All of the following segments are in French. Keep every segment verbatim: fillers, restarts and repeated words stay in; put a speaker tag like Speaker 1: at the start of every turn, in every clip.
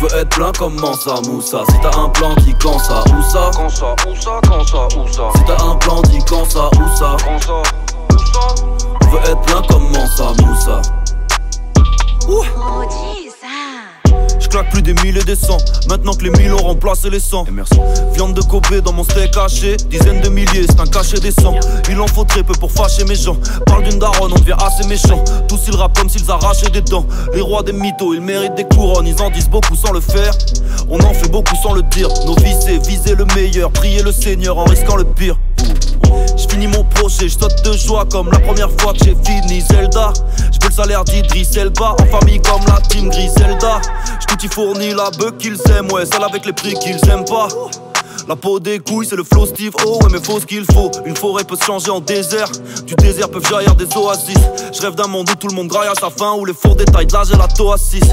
Speaker 1: veut être plein comme Mansa Moussa. Si t'as un plan, dis quand ça, où ça?
Speaker 2: Quand ça, où ça, quand ça, où ça?
Speaker 1: Si t'as un plan, dis quand ça, où ça?
Speaker 2: Quand ça, où ça?
Speaker 1: On veut être plein comme Mansa Moussa.
Speaker 3: Ouh.
Speaker 1: J'claque plus des mille et des cents, maintenant que les mille ont remplacé les cent. Et merci. Viande de Kobe dans mon steak haché, dizaines de milliers, c'est un cachet décent. Il en faut très peu pour fâcher mes gens. Parle d'une daronne, on devient assez méchant. Tous ils rappent comme s'ils arrachaient des dents. Les rois des mythos, ils méritent des couronnes. Ils en disent beaucoup sans le faire, on en fait beaucoup sans le dire. Nos vies c'est viser le meilleur, prier le Seigneur en risquant le pire. J'finis mon projet, j'saute de joie comme la première fois que j'ai fini Zelda. J'veux le salaire d'Idriss Elba, en famille comme la team Griselda. J't'y fournis la bœuf qu'ils aiment, ouais, celle avec les prix qu'ils aiment pas. La peau des couilles, c'est le flow Steve O, ouais mais faut ce qu'il faut. Une forêt peut se changer en désert, du désert peuvent jaillir des oasis. J'rêve d'un monde où tout le monde graille à sa faim, où les fours détaillent de la gelato à six.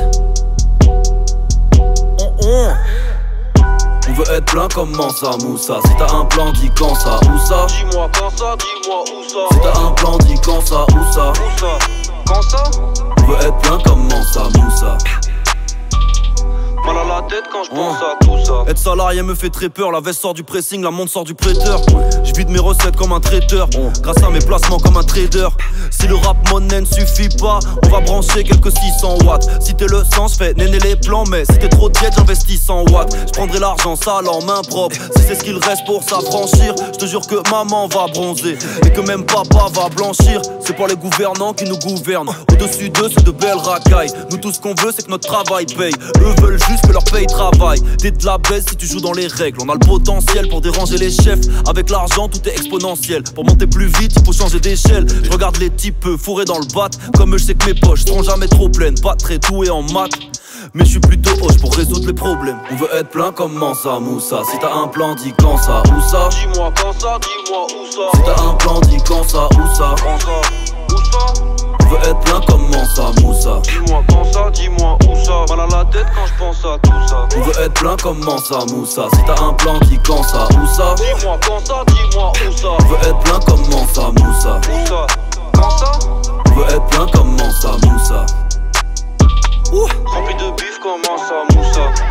Speaker 1: Oh, oh. On veut être plein comme Mansa Moussa. Si t'as un plan, dis quand ça, où ça?
Speaker 2: Dis-moi quand ça, dis-moi où ça?
Speaker 1: Si t'as un plan, dis quand ça, où ça?
Speaker 2: Où ça? Quand ça?
Speaker 1: On veut être plein comme Mansa Moussa.
Speaker 2: Mal à la tête quand je pense à tout ça.
Speaker 1: Être salarié me fait très peur, la veste sort du pressing, la montre sort du prêteur. Je vide mes recettes comme un traiteur, grâce à mes placements comme un trader. Si le rap monnaie ne suffit pas, on va brancher quelques six cents watts. Si t'es le sang, j'fais néné les plans, mais si t'es trop tiède, j'investis cent watts. J'prendrai l'argent sale en main propre, si c'est ce qu'il reste pour s'affranchir. J'te jure que maman va bronzer, et que même papa va blanchir. C'est pas les gouvernants qui nous gouvernent, au-dessus d'eux c'est de belles racailles. Nous tout ce qu'on veut c'est que notre travail paye, eux veulent juste que leur paye travaille. T'es de la baisse si tu joues dans les règles. On a le potentiel pour déranger les chefs. Avec l'argent tout est exponentiel. Pour monter plus vite il faut changer d'échelle. Je regarde les types fourrés dans le bat. Comme je sais que mes poches seront jamais trop pleines. Pas très doué en maths, mais je suis plutôt hoche pour résoudre les problèmes. On veut être plein comme Mansa Moussa. Si t'as un plan dis quand ça, où ça?
Speaker 2: Dis-moi quand ça, dis-moi où ça?
Speaker 1: Si t'as un plan dis quand ça, où ça?
Speaker 2: Quand ça, où ça?
Speaker 1: On veut être plein comme Mansa Moussa.
Speaker 2: Dis-moi quand ça, dis-moi où ça? Mal à la tête quand je pense à tout ça.
Speaker 1: On veut être plein comme Mansa Moussa. Si t'as un plan dis quand ça, où ça?
Speaker 2: Dis-moi quand ça, dis-moi où ça?
Speaker 1: On veut être plein comme Mansa Moussa.
Speaker 2: Où ça? Quand ça?
Speaker 1: On veut être plein comme Mansa Moussa.
Speaker 2: Rempli de bif comme Mansa Moussa.